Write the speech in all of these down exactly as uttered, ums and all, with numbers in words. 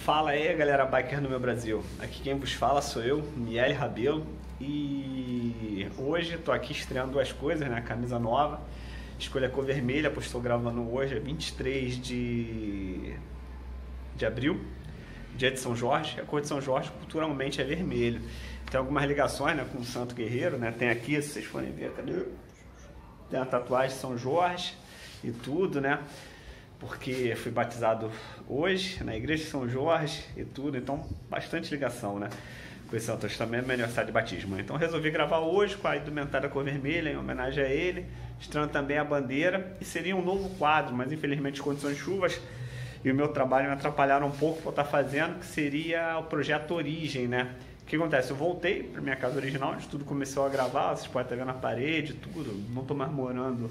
Fala aí, galera biker no meu Brasil. Aqui quem vos fala sou eu, Miele Rabelo, e hoje estou aqui estreando duas coisas, né? Camisa nova, escolhi a cor vermelha, pois estou gravando hoje, é vinte e três de, de abril, dia de São Jorge. A cor de São Jorge culturalmente é vermelho. Tem algumas ligações, né, com o Santo Guerreiro, né? Tem aqui, se vocês forem ver, cadê? Tem a tatuagem de São Jorge e tudo, né? Porque fui batizado hoje na igreja de São Jorge e tudo, então bastante ligação, né? Com esse santo. Hoje também é meu aniversário de batismo. Então resolvi gravar hoje com a indumentária cor vermelha, em homenagem a ele, estreando também a bandeira, e seria um novo quadro, mas infelizmente as condições de chuvas e o meu trabalho me atrapalharam um pouco para eu estar fazendo, que seria o projeto Origem, né? O que acontece? Eu voltei para minha casa original, onde tudo começou a gravar, vocês podem estar vendo na parede, tudo, não estou mais morando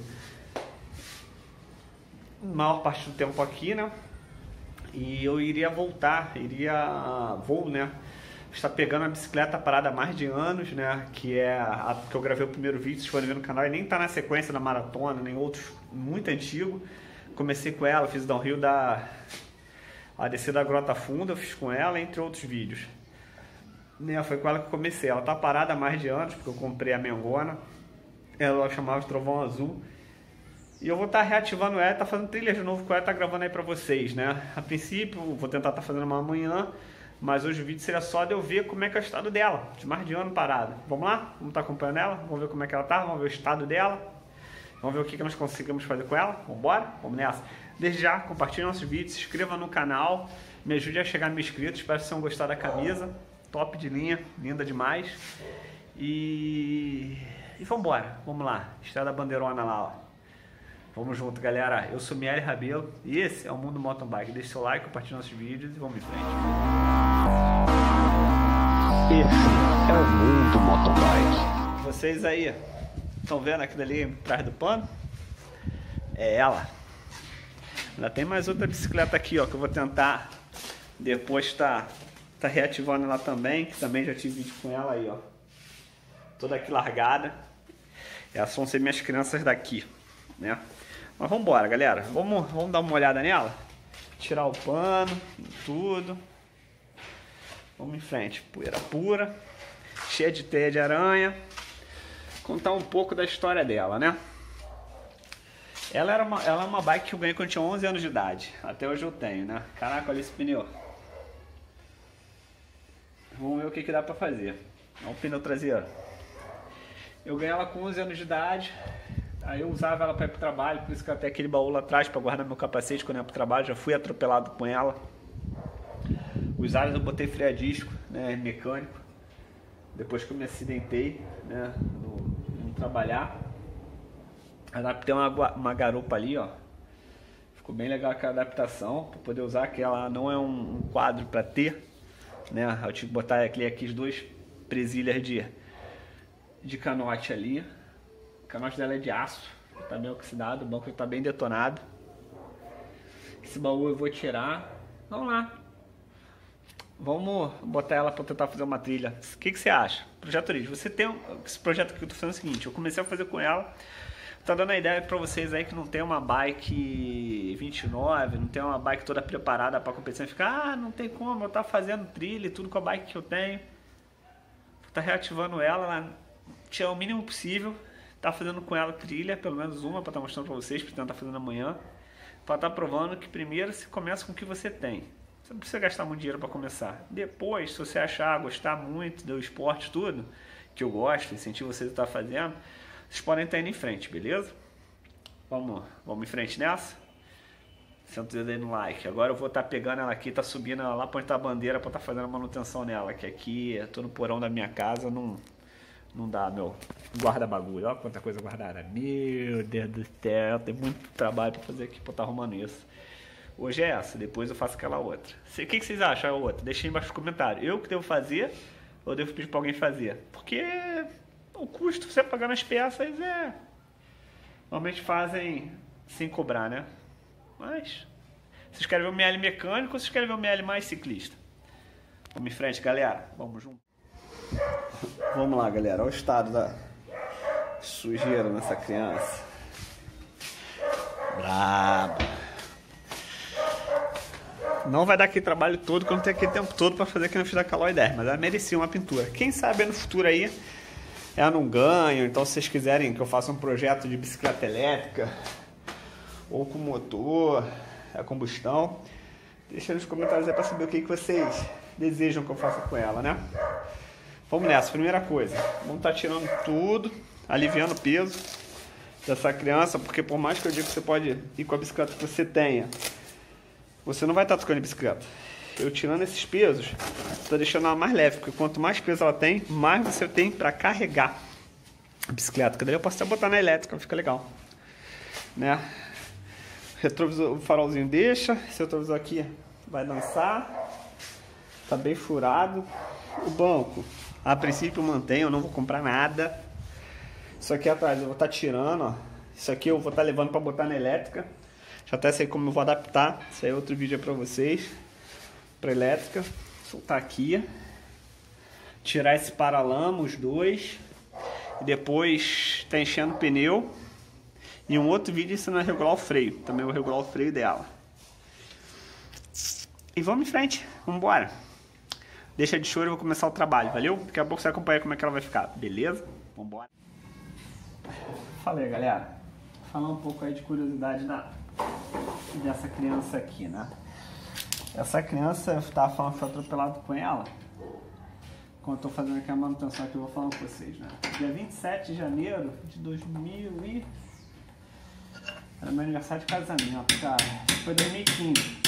maior parte do tempo aqui, né? E eu iria voltar, iria vou, né? Estar pegando a bicicleta parada há mais de anos, né? Que é a que eu gravei o primeiro vídeo, se forem ver no canal, e nem tá na sequência da maratona, nem outros, muito antigo. Comecei com ela, fiz downhill da a descida da Grota Funda, eu fiz com ela, entre outros vídeos. Né? Foi com ela que eu comecei. Ela tá parada há mais de anos, porque eu comprei a Mengona. Ela chamava de Trovão Azul. E eu vou estar reativando ela, tá fazendo trilha de novo com ela, tá gravando aí pra vocês, né? A princípio, vou tentar estar fazendo uma amanhã, mas hoje o vídeo seria só de eu ver como é que é o estado dela, de mais de ano parada. Vamos lá? Vamos estar acompanhando ela, vamos ver como é que ela tá, vamos ver o estado dela, vamos ver o que, que nós conseguimos fazer com ela. Vamos embora? Vamos nessa. Desde já, compartilhe nossos vídeos, se inscreva no canal, me ajude a chegar a mil inscritos, espero que vocês tenham gostado da camisa, top de linha, linda demais. E... e vamos embora, vamos lá, estrada bandeirona lá, ó. Vamos junto, galera. Eu sou Miele Rabelo e esse é o Mundo Mountain Bike. Deixe seu like, compartilhe nossos vídeos e vamos em frente. Esse é o Mundo Mountain Bike. Vocês aí estão vendo aquilo ali atrás do pano? É ela. Ainda tem mais outra bicicleta aqui, ó, que eu vou tentar depois tá, tá reativando ela também, que também já tive vídeo com ela aí, ó. Toda aqui largada. Essas vão ser minhas crianças daqui, né? Mas vamos embora, galera. Vamos, vamos dar uma olhada nela. Tirar o pano, tudo. Vamos em frente. Poeira pura. Cheia de teia de aranha. Contar um pouco da história dela, né? Ela, era uma, ela é uma bike que eu ganhei quando eu tinha onze anos de idade. Até hoje eu tenho, né? Caraca, olha esse pneu. Vamos ver o que, que dá pra fazer. Olha o pneu traseiro. Eu ganhei ela com onze anos de idade. Aí eu usava ela para ir pro trabalho, por isso que eu tenho aquele baú lá atrás para guardar meu capacete quando eu ia pro trabalho. Já fui atropelado com ela. Os aros eu botei freio a disco, né, mecânico. Depois que eu me acidentei, né, no, no trabalhar. Adaptei uma, uma garupa ali, ó. Ficou bem legal aquela adaptação para poder usar, que ela não é um, um quadro para ter, né. Eu tive que botar aqui, aqui as duas presilhas de, de canote ali. O canote dela é de aço, tá bem oxidado, o banco tá bem detonado. Esse baú eu vou tirar. Vamos lá. Vamos botar ela para tentar fazer uma trilha. O que, que você acha? Projeto Origem. Você tem um, esse projeto que eu tô fazendo é o seguinte, eu comecei a fazer com ela. Tá dando a ideia para vocês aí que não tem uma bike vinte e nove, não tem uma bike toda preparada para competição e ficar, ah, não tem como, eu tá fazendo trilha e tudo com a bike que eu tenho. Vou tá reativando ela, ela tinha o mínimo possível. Tá fazendo com ela trilha, pelo menos uma, para estar mostrando para vocês, para tentar fazendo amanhã, para estar provando que primeiro se começa com o que você tem. Você não precisa gastar muito dinheiro para começar. Depois, se você achar, gostar muito do esporte, tudo, que eu gosto, incentivo vocês a estar fazendo, vocês podem estar indo em frente, beleza? Vamos, vamos em frente nessa? Senta o dedo aí no like. Agora eu vou estar pegando ela aqui, tá subindo ela lá para onde tá a bandeira, para estar fazendo a manutenção nela, que aqui, eu tô no porão da minha casa, não... Não dá, meu. Guarda bagulho. Olha quanta coisa guardada. Meu Deus do céu. Tem muito trabalho pra fazer aqui pra estar arrumando isso. Hoje é essa. Depois eu faço aquela outra. O que, que vocês acham a outra? Deixem aí embaixo no comentário. Eu que devo fazer ou devo pedir pra alguém fazer? Porque o custo você pagar nas peças é... Normalmente fazem sem cobrar, né? Mas... Vocês querem ver o M L mecânico ou vocês querem ver o M L mais ciclista? Vamos em frente, galera. Vamos junto. Vamos lá, galera, olha o estado da sujeira nessa criança. Braba. Não vai dar aquele trabalho todo, que eu não tenho aquele tempo todo para fazer que eu fiz da Caloi dez, mas ela merecia uma pintura. Quem sabe no futuro aí ela não ganha, então se vocês quiserem que eu faça um projeto de bicicleta elétrica ou com motor, a combustão, deixa nos comentários aí para saber o que, que vocês desejam que eu faça com ela, né? Vamos nessa, primeira coisa, vamos estar tirando tudo, aliviando o peso dessa criança, porque por mais que eu diga que você pode ir com a bicicleta que você tenha, você não vai estar tocando de bicicleta. Eu tirando esses pesos, estou deixando ela mais leve, porque quanto mais peso ela tem, mais você tem para carregar a bicicleta. Daí eu posso até botar na elétrica, fica legal, né? Retrovisor, o farolzinho deixa, esse retrovisor aqui vai dançar, tá bem furado. O banco, a princípio mantém, eu não vou comprar nada. Isso aqui atrás eu vou estar tirando, ó. Isso aqui eu vou estar levando para botar na elétrica. Já até sei como eu vou adaptar. Isso aí é outro vídeo para vocês. Para elétrica. Soltar aqui. Tirar esse paralama, os dois. E depois tá enchendo o pneu. E um outro vídeo ensinando a regular o freio. Também vou regular o freio dela. E vamos em frente. Vamos embora. Deixa de choro e vou começar o trabalho. Valeu? Daqui a pouco você acompanha como é que ela vai ficar. Beleza? Vamos embora. Fala aí, galera. Vou falar um pouco aí de curiosidade da, dessa criança aqui, né? Essa criança, eu estava falando que foi atropelado com ela. Quando eu tô fazendo aqui a manutenção aqui, eu vou falar com vocês, né? Dia vinte e sete de janeiro de dois mil e... Era meu aniversário de casamento, cara. Foi dois mil e quinze.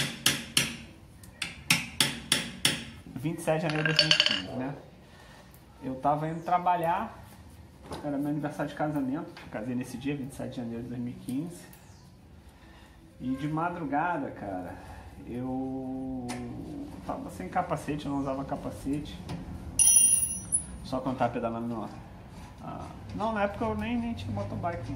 vinte e sete de janeiro de dois mil e quinze, né? Eu tava indo trabalhar. Era meu aniversário de casamento, eu casei nesse dia, vinte e sete de janeiro de dois mil e quinze. E de madrugada, cara, eu tava sem capacete, eu não usava capacete. Só quando tava pedalando no... Ah, não, na época eu nem, nem tinha motorbike.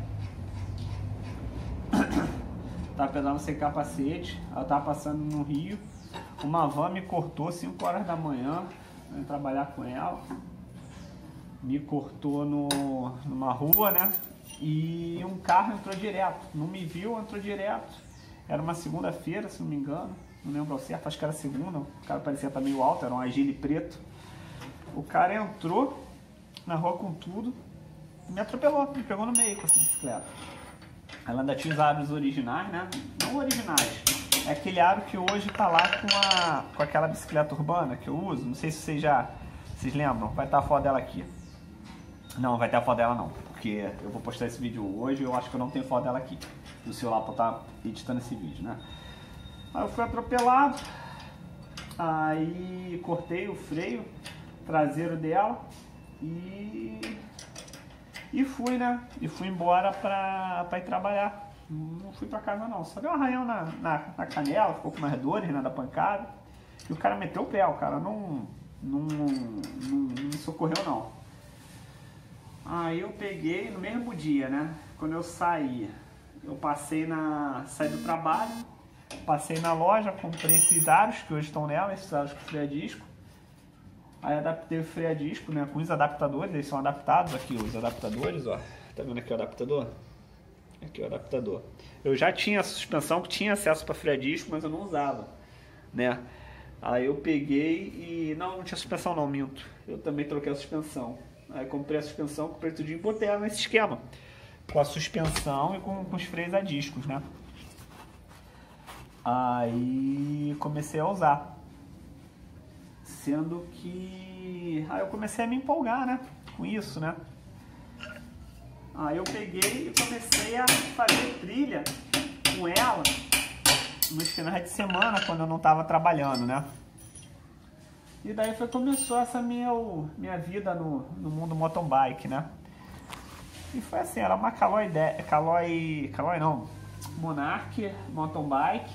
Tava pedalando sem capacete, ela tava passando no Rio. Uma van me cortou cinco horas da manhã, eu ia trabalhar com ela. Me cortou no, numa rua, né? E um carro entrou direto. Não me viu, entrou direto. Era uma segunda-feira, se não me engano. Não lembro ao certo, acho que era segunda. O cara parecia estar meio alto, era um Agile preto. O cara entrou na rua com tudo e me atropelou, me pegou no meio com essa bicicleta. Ela ainda tinha os aros originais, né? Não originais. É aquele aro que hoje tá lá com, a, com aquela bicicleta urbana que eu uso. Não sei se vocês já vocês lembram. Vai estar a foto dela aqui. Não, vai ter a foto dela não, porque eu vou postar esse vídeo hoje e eu acho que eu não tenho foto dela aqui no celular pra estar editando esse vídeo, né? Aí eu fui atropelado, aí cortei o freio traseiro dela e, e fui, né? E fui embora pra, pra ir trabalhar. Não fui pra casa não, só deu um arranhão na, na, na canela, ficou com mais dores, né, da pancada. E o cara meteu o pé, o cara não, não, não, não me socorreu não. Aí eu peguei no mesmo dia, né? Quando eu saí, eu passei na... saí do trabalho, passei na loja, comprei esses aros que hoje estão nela, esses aros com freio a disco. Aí adaptei o freio a disco, né? Com os adaptadores, eles são adaptados aqui, os adaptadores, ó. Tá vendo aqui o adaptador? Aqui o adaptador. Eu já tinha a suspensão que tinha acesso para freio a disco, mas eu não usava, né? Aí eu peguei e... Não, não tinha suspensão não, minto. Eu também troquei a suspensão. Aí comprei a suspensão, comprei tudinho e botei ela nesse esquema. Com a suspensão e com, com os freios a discos, né? Aí comecei a usar. Sendo que... Aí eu comecei a me empolgar, né? Com isso, né? Aí eu peguei e comecei a fazer trilha com ela nos finais de semana, quando eu não estava trabalhando, né? E daí foi começou essa minha, minha vida no, no mundo mountain bike, né? E foi assim, era uma Caloi, Caloi, Caloi não, Monarch mountain bike.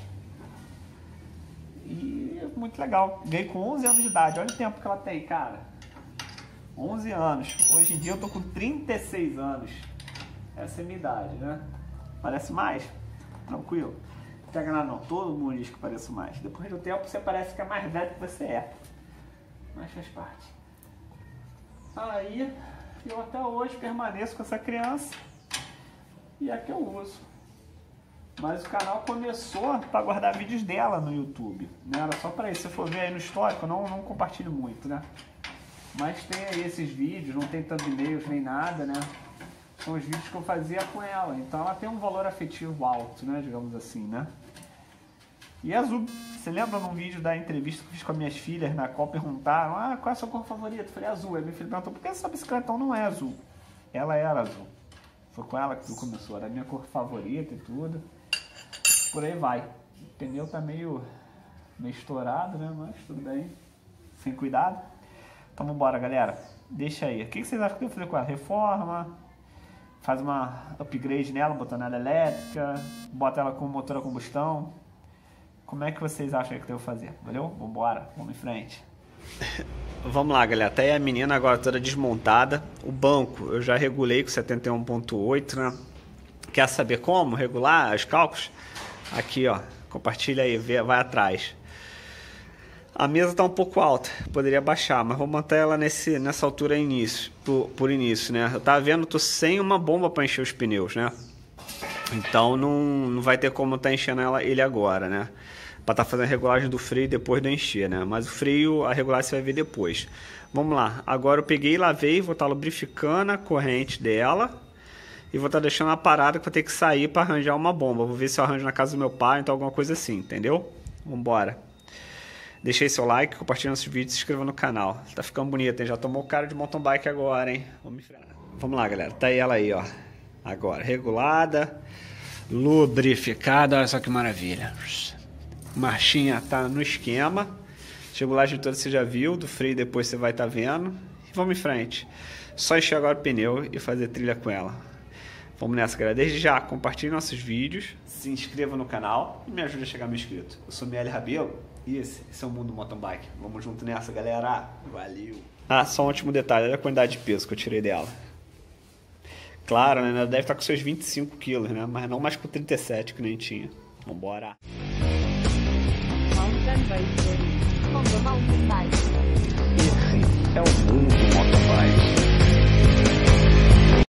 E muito legal. Ganhei com onze anos de idade, olha o tempo que ela tem, cara. onze anos. Hoje em dia eu tô com trinta e seis anos. Essa é a minha idade, né? Parece mais? Tranquilo. Não pega nada não, todo mundo diz que parece mais. Depois do tempo você parece que é mais velho que você é. Mas faz parte. Aí eu até hoje permaneço com essa criança. E é que eu uso. Mas o canal começou para guardar vídeos dela no YouTube, né? Era só para isso. Se for ver aí no histórico, eu não, não compartilho muito, né? Mas tem aí esses vídeos, não tem thumbnails nem nada, né? São os vídeos que eu fazia com ela. Então ela tem um valor afetivo alto, né? Digamos assim, né? E azul. Você lembra num vídeo da entrevista que eu fiz com as minhas filhas, na qual perguntaram: ah, qual é a sua cor favorita? Eu falei, azul. Aí minha filha perguntou, por que essa bicicleta então não é azul? Ela era azul. Foi com ela que tudo começou. Era a minha cor favorita e tudo. Por aí vai. O pneu tá meio, meio estourado, né? Mas tudo bem. Sem cuidado. Então vambora, galera. Deixa aí. O que vocês acham que eu vou fazer com ela? Reforma? Faz uma upgrade nela, botando ela elétrica? Bota ela com motor a combustão? Como é que vocês acham que eu devo fazer? Valeu? Vambora. Vamos em frente. Vamos lá, galera. Até a menina agora toda desmontada. O banco eu já regulei com setenta e um ponto oito, né? Quer saber como regular os cálculos? Aqui, ó, compartilha aí, vê, vai atrás. A mesa tá um pouco alta, poderia baixar, mas vou manter ela nesse, nessa altura início, por, por início, né? Eu tava vendo, tô sem uma bomba para encher os pneus, né? Então não, não vai ter como tá enchendo ela, ele agora, né? Para tá fazendo a regulagem do freio depois de eu encher, né? Mas o freio, a regulagem você vai ver depois. Vamos lá, agora eu peguei e lavei, vou estar tá lubrificando a corrente dela. E vou estar deixando ela parada que vou ter que sair para arranjar uma bomba. Vou ver se eu arranjo na casa do meu pai, então alguma coisa assim, entendeu? Vambora. Deixa aí seu like, compartilha nosso vídeo e se inscreva no canal. Tá ficando bonito, hein? Já tomou cara de mountain bike agora, hein? Vamos, Vamos lá, galera. Tá aí ela aí, ó. Agora, regulada, lubrificada. Olha só que maravilha. Marchinha tá no esquema. Regulagem toda você já viu. Do freio depois você vai estar tá vendo. E vamos em frente. Só encher agora o pneu e fazer trilha com ela. Vamos nessa, galera. Desde já, compartilhe nossos vídeos, se inscreva no canal e me ajude a chegar a mil inscritos. Eu sou Miele Rabelo e esse, esse é o Mundo Mountain Bike. Vamos junto nessa, galera. Valeu! Ah, só um último detalhe. Olha a quantidade de peso que eu tirei dela. Claro, né? Ela deve estar com seus vinte e cinco quilos, né? Mas não mais com trinta e sete que nem tinha. Vambora! Mountain Bike.